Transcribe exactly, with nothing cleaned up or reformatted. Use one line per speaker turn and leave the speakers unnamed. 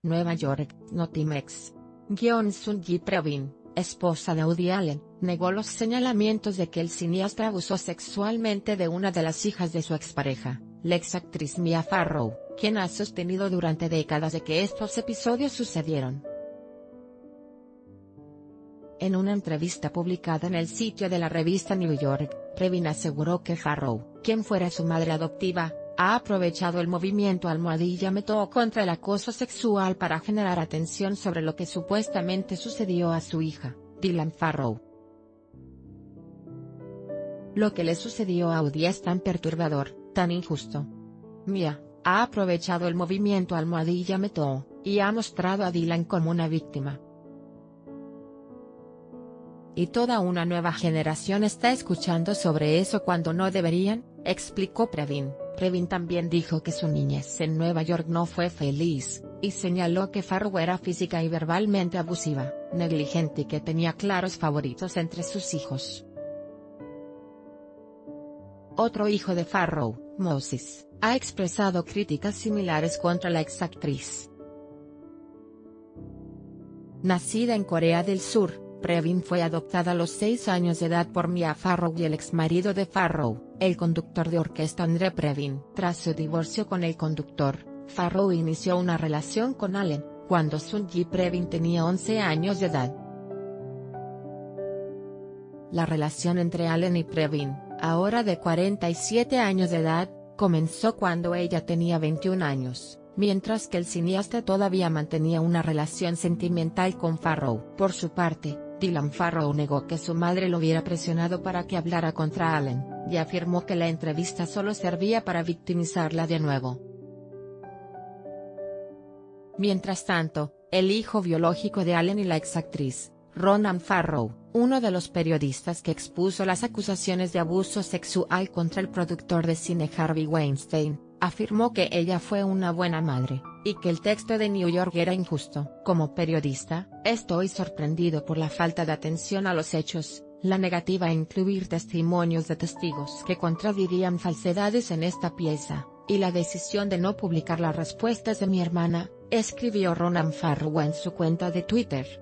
Nueva York. Notimex. Guion Sunji Previn, esposa de Woody Allen, negó los señalamientos de que el cineasta abusó sexualmente de una de las hijas de su expareja, la exactriz Mia Farrow, quien ha sostenido durante décadas de que estos episodios sucedieron. En una entrevista publicada en el sitio de la revista New York, Previn aseguró que Farrow, quien fuera su madre adoptiva, ha aprovechado el movimiento Almohadilla Me Too contra el acoso sexual para generar atención sobre lo que supuestamente sucedió a su hija, Dylan Farrow. Lo que le sucedió a Woody es tan perturbador, tan injusto. Mia ha aprovechado el movimiento Almohadilla Me Too, y ha mostrado a Dylan como una víctima. Y toda una nueva generación está escuchando sobre eso cuando no deberían, explicó Previn. Previn también dijo que su niñez en Nueva York no fue feliz, y señaló que Farrow era física y verbalmente abusiva, negligente y que tenía claros favoritos entre sus hijos. Otro hijo de Farrow, Moses, ha expresado críticas similares contra la exactriz. Nacida en Corea del Sur, Previn fue adoptada a los seis años de edad por Mia Farrow y el exmarido de Farrow, el conductor de orquesta Andre Previn. Tras su divorcio con el conductor, Farrow inició una relación con Allen, cuando Sunji Previn tenía once años de edad. La relación entre Allen y Previn, ahora de cuarenta y siete años de edad, comenzó cuando ella tenía veintiún años. Mientras que el cineasta todavía mantenía una relación sentimental con Farrow. Por su parte, Dylan Farrow negó que su madre lo hubiera presionado para que hablara contra Allen, y afirmó que la entrevista solo servía para victimizarla de nuevo. Mientras tanto, el hijo biológico de Allen y la exactriz, Ronan Farrow, uno de los periodistas que expuso las acusaciones de abuso sexual contra el productor de cine Harvey Weinstein, afirmó que ella fue una buena madre, y que el texto de New York era injusto. Como periodista, estoy sorprendido por la falta de atención a los hechos, la negativa a incluir testimonios de testigos que contradirían falsedades en esta pieza, y la decisión de no publicar las respuestas de mi hermana, escribió Ronan Farrow en su cuenta de Twitter.